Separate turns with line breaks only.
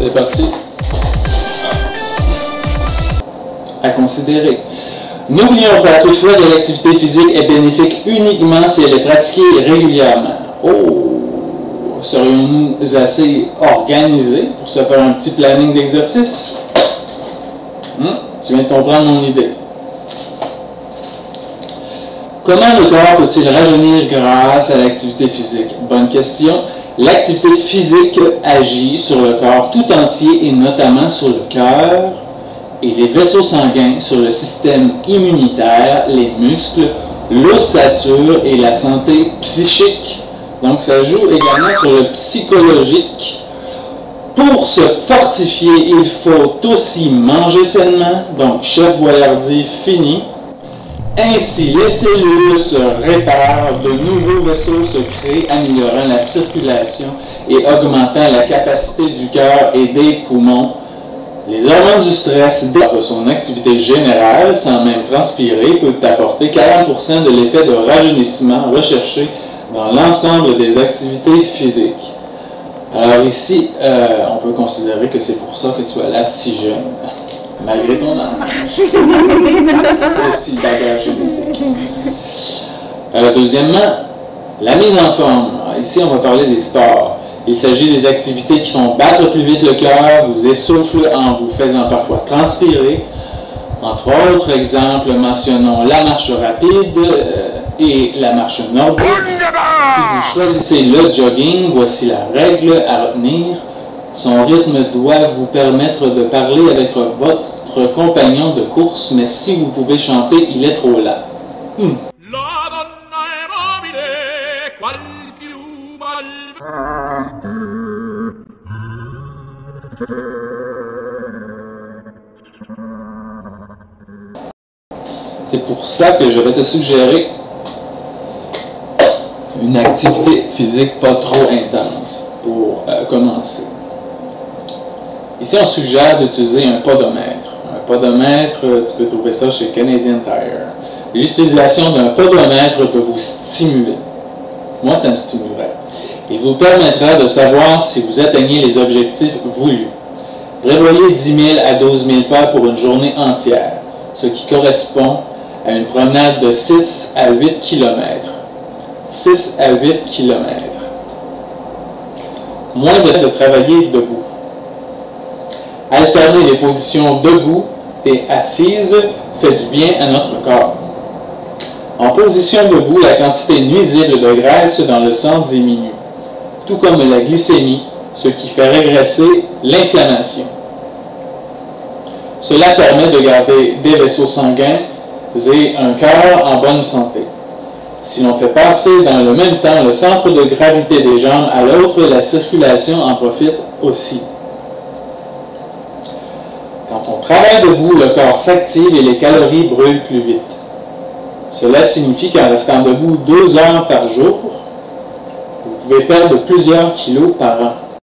C'est parti. À considérer. N'oublions pas, que le choix de l'activité physique est bénéfique uniquement si elle est pratiquée régulièrement. Oh! Serions-nous assez organisés pour se faire un petit planning d'exercice? Tu viens de comprendre mon idée. Comment le corps peut-il rajeunir grâce à l'activité physique? Bonne question. L'activité physique agit sur le corps tout entier et notamment sur le cœur et les vaisseaux sanguins, sur le système immunitaire, les muscles, l'ossature et la santé psychique. Donc ça joue également sur le psychologique. Pour se fortifier, il faut aussi manger sainement, donc chef Boyardee fini. Ainsi, les cellules se réparent, de nouveaux vaisseaux se créent, améliorant la circulation et augmentant la capacité du cœur et des poumons. Les hormones du stress, de son activité générale, sans même transpirer, peuvent apporter 40% de l'effet de rajeunissement recherché dans l'ensemble des activités physiques. Alors ici, on peut considérer que c'est pour ça que tu as l'air si jeune. Malgré ton âge. Aussi le bagage génétique. Deuxièmement, la mise en forme. Alors, ici, on va parler des sports. Il s'agit des activités qui font battre plus vite le cœur, vous essoufflent en vous faisant parfois transpirer. Entre autres exemples, mentionnons la marche rapide et la marche nordique. Si vous choisissez le jogging, voici la règle à retenir. Son rythme doit vous permettre de parler avec votre compagnon de course, mais si vous pouvez chanter, il est trop là. C'est pour ça que je vais te suggérer une activité physique pas trop intense pour commencer. Ici, on suggère d'utiliser un podomètre. Un podomètre, tu peux trouver ça chez Canadian Tire. L'utilisation d'un podomètre peut vous stimuler. Moi, ça me stimulerait. Il vous permettra de savoir si vous atteignez les objectifs voulus. Prévoyez 10 000 à 12 000 pas pour une journée entière, ce qui correspond à une promenade de 6 à 8 km. 6 à 8 km. Moins de travailler debout. Alterner les positions debout et assise fait du bien à notre corps. En position debout, la quantité nuisible de graisse dans le sang diminue, tout comme la glycémie, ce qui fait régresser l'inflammation. Cela permet de garder des vaisseaux sanguins et un cœur en bonne santé. Si l'on fait passer dans le même temps le centre de gravité des jambes à l'autre, la circulation en profite aussi. Quand on travaille debout, le corps s'active et les calories brûlent plus vite. Cela signifie qu'en restant debout 2 heures par jour, vous pouvez perdre plusieurs kilos par an.